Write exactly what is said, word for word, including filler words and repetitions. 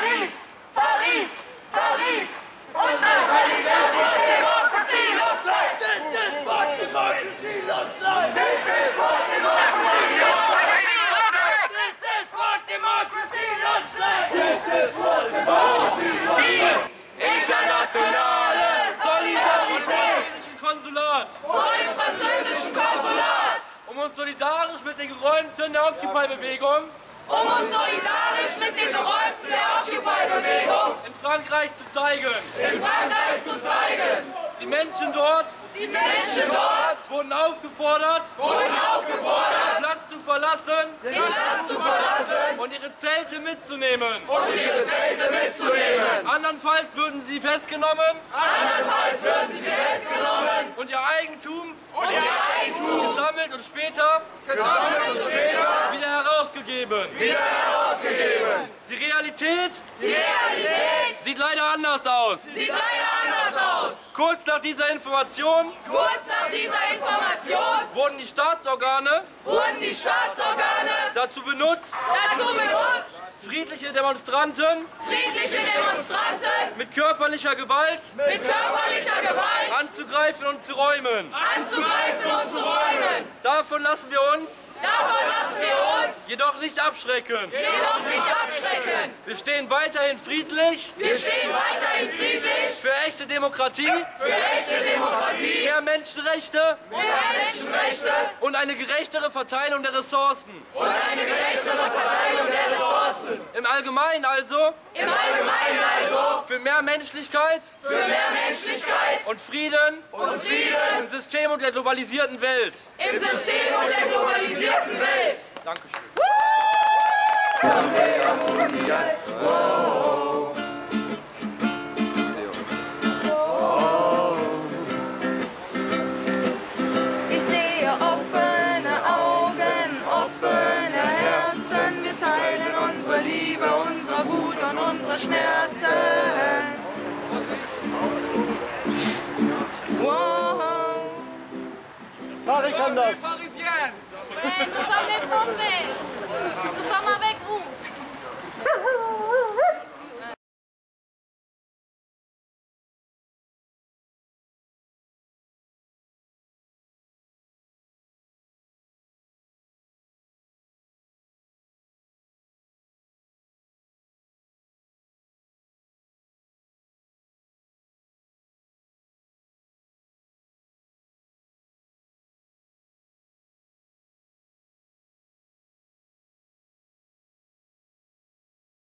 Paris, Paris, Paris. Und das ist das, was Democracy looks like. This is what democracy looks like. This is what democracy looks like. This is what democracy looks like. This is what democracy looks like. Internationale Solidarität. Französischen Konsulat. Vor dem Französischen Konsulat. Um uns solidarisch mit den Geräumten der Occupy-Bewegung Um uns solidarisch mit den Geräumten der Occupy-Bewegung in Frankreich zu zeigen. in Frankreich zu zeigen. Die Menschen dort Die Menschen dort wurden aufgefordert, wurden aufgefordert, Platz zu verlassen den Platz zu verlassen und ihre Zelte mitzunehmen. und ihre Zelte mitzunehmen. Andernfalls würden sie festgenommen Andernfalls würden sie festgenommen und ihr Eigentum und ihr Eigentum gesammelt und später gesammelt und später wieder herausgegeben. wieder herausgegeben. Die Realität Die Realität sieht leider anders aus. sieht leider anders aus. Kurz nach dieser Information Kurz nach dieser Information wurden die Staatsorgane wurden die Staatsorgane dazu benutzt, dazu benutzt, friedliche Demonstranten friedliche Demonstranten mit körperlicher Gewalt mit körperlicher Gewalt anzugreifen und zu räumen. anzugreifen und zu räumen. Davon lassen wir uns Davon lassen wir uns jedoch nicht abschrecken. jedoch nicht abschrecken. Wir stehen weiterhin friedlich Wir stehen weiterhin friedlich für echte Demokratie, für echte Demokratie, mehr Menschenrechte mehr Menschenrechte und eine gerechtere Verteilung der Ressourcen. und eine gerechtere Verteilung der Ressourcen. Im Allgemeinen also Im Allgemeinen also für mehr Menschlichkeit für mehr Menschlichkeit und Frieden und Frieden im System und der globalisierten Welt. im System und der globalisierten Welt. Dankeschön. Ich sehe offene Augen, offene Herzen. Wir teilen unsere Liebe, unsere Wut und unsere Schmerzen. Wow. Harry kann das. Nous sommes les Français.